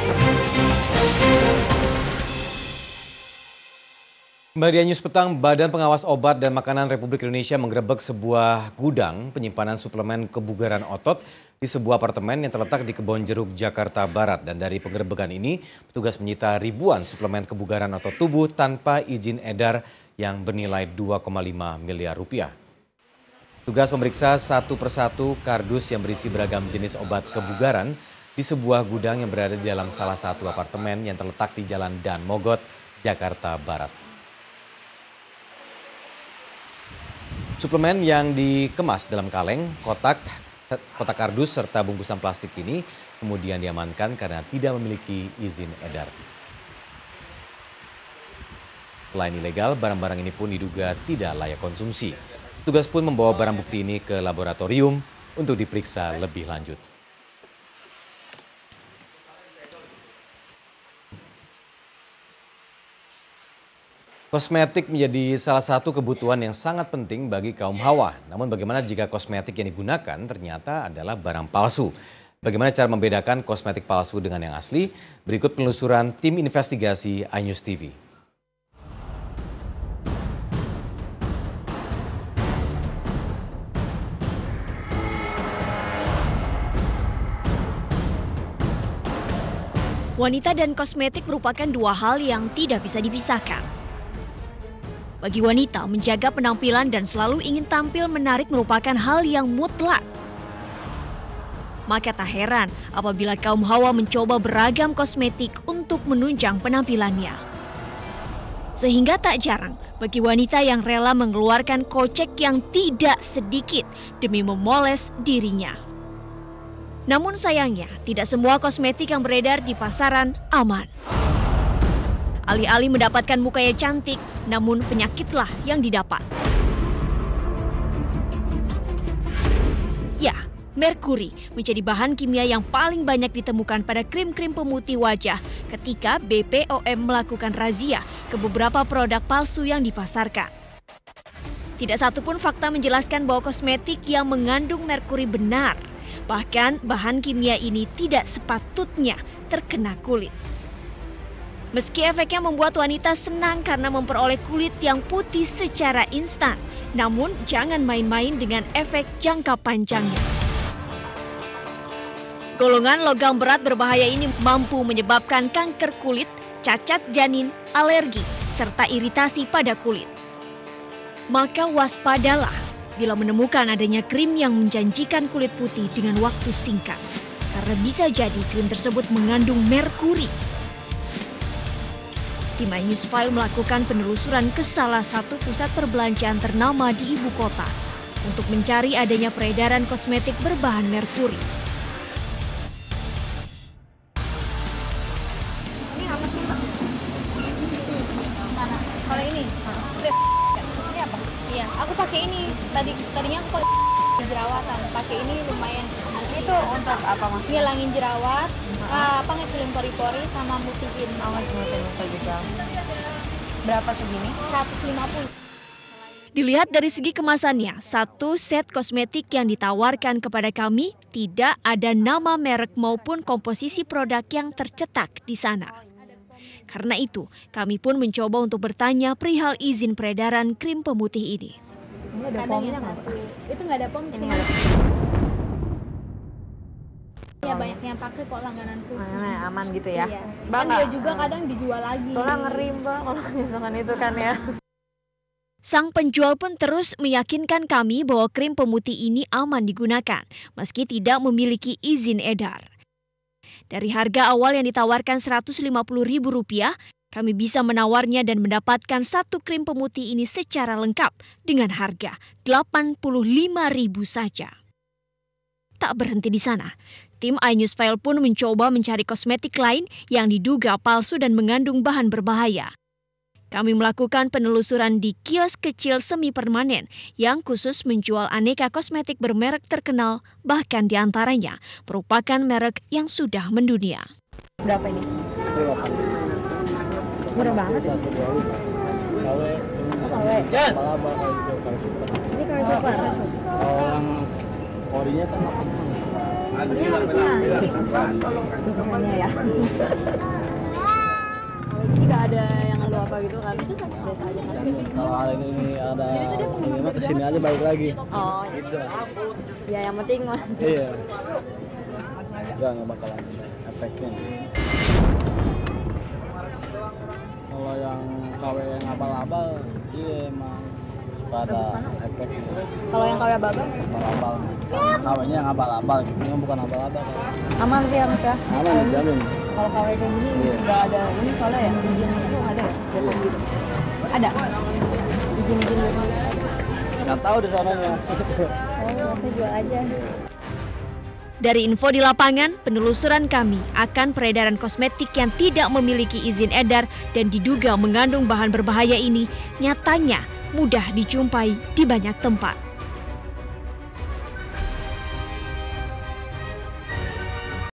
Kembali di News Petang, Badan Pengawas Obat dan Makanan Republik Indonesia menggerebek sebuah gudang penyimpanan suplemen kebugaran otot di sebuah apartemen yang terletak di Kebonjeruk, Jakarta Barat. Dan dari penggerebekan ini, petugas menyita ribuan suplemen kebugaran otot tubuh tanpa izin edar yang bernilai 2,5 miliar rupiah. Petugas memeriksa satu persatu kardus yang berisi beragam jenis obat kebugaran di sebuah gudang yang berada di dalam salah satu apartemen yang terletak di Jalan Dan Mogot, Jakarta Barat. Suplemen yang dikemas dalam kaleng, kotak kardus serta bungkusan plastik ini kemudian diamankan karena tidak memiliki izin edar. Selain ilegal, barang-barang ini pun diduga tidak layak konsumsi. Petugas pun membawa barang bukti ini ke laboratorium untuk diperiksa lebih lanjut. Kosmetik menjadi salah satu kebutuhan yang sangat penting bagi kaum hawa. Namun bagaimana jika kosmetik yang digunakan ternyata adalah barang palsu? Bagaimana cara membedakan kosmetik palsu dengan yang asli? Berikut penelusuran tim investigasi iNews TV. Wanita dan kosmetik merupakan dua hal yang tidak bisa dipisahkan. Bagi wanita, menjaga penampilan dan selalu ingin tampil menarik merupakan hal yang mutlak. Maka tak heran apabila kaum hawa mencoba beragam kosmetik untuk menunjang penampilannya. Sehingga tak jarang bagi wanita yang rela mengeluarkan kocek yang tidak sedikit demi memoles dirinya. Namun sayangnya, tidak semua kosmetik yang beredar di pasaran aman. Alih-alih mendapatkan mukanya cantik, namun penyakitlah yang didapat. Ya, merkuri menjadi bahan kimia yang paling banyak ditemukan pada krim-krim pemutih wajah ketika BPOM melakukan razia ke beberapa produk palsu yang dipasarkan. Tidak satu pun fakta menjelaskan bahwa kosmetik yang mengandung merkuri benar. Bahkan bahan kimia ini tidak sepatutnya terkena kulit. Meski efeknya membuat wanita senang karena memperoleh kulit yang putih secara instan, namun jangan main-main dengan efek jangka panjangnya. Golongan logam berat berbahaya ini mampu menyebabkan kanker kulit, cacat janin, alergi, serta iritasi pada kulit. Maka waspadalah bila menemukan adanya krim yang menjanjikan kulit putih dengan waktu singkat, karena bisa jadi krim tersebut mengandung merkuri. Tim iNews File melakukan penelusuran ke salah satu pusat perbelanjaan ternama di ibu kota untuk mencari adanya peredaran kosmetik berbahan merkuri. Ini apa sih, Pak? Mana? Kalau ini? Ini apa? Iya, aku pakai ini. Tadinya aku pakai jerawatan. Pakai ini lumayan. Itu untuk apa Mas? Ngilangin jerawat, ngecilin pori-pori sama mutihin. Mutihin muka juga. Berapa segini? 150. Dilihat dari segi kemasannya, satu set kosmetik yang ditawarkan kepada kami tidak ada nama merek maupun komposisi produk yang tercetak di sana. Karena itu, kami pun mencoba untuk bertanya perihal izin peredaran krim pemutih ini. Ini ada pomnya nggak? Itu nggak ada pom, cuma ya banyak yang pakai kok langgananku. Aman gitu ya? Iya. Mbak, Kan dia juga kadang dijual lagi. soalnya ngeri Mbak kalau misalkan itu kan ya. Sang penjual pun terus meyakinkan kami bahwa krim pemutih ini aman digunakan, meski tidak memiliki izin edar. Dari harga awal yang ditawarkan Rp150.000, kami bisa menawarnya dan mendapatkan satu krim pemutih ini secara lengkap dengan harga Rp85.000 saja. Tak berhenti di sana, tim iNews File pun mencoba mencari kosmetik lain yang diduga palsu dan mengandung bahan berbahaya. Kami melakukan penelusuran di kios kecil semi permanen yang khusus menjual aneka kosmetik bermerek terkenal, bahkan diantaranya merupakan merek yang sudah mendunia. Berapa ini? Murah banget. Ini kalau super. Orinya kan 8,5. Ini 8,5. Susunya ya. Tidak ada yang ngeluh apa gitu kan? Biasa aja kan? Kalau hari ini ada ini mah kesini aja balik lagi. Oh, Gitu. ya yang penting mah. Iya. Ya nggak bakalan ada efeknya. Kalau yang KW yang abal-abal, iya emang suka ada efeknya. Kalau yang KW abal-abal? Abal-abal. KW-nya yang abal-abal, gitu. Ini bukan abal-abal. Aman sih ya Mas ya? Aman, dijamin. Kalau KW kayak gini nggak ada ini soalnya ya izin itu nggak ada ya? Bepom gitu. Ada? Izin Bepom. Nggak tahu di sananya. Oh, saya jual aja. Dari info di lapangan, penelusuran kami akan peredaran kosmetik yang tidak memiliki izin edar dan diduga mengandung bahan berbahaya ini nyatanya mudah dijumpai di banyak tempat.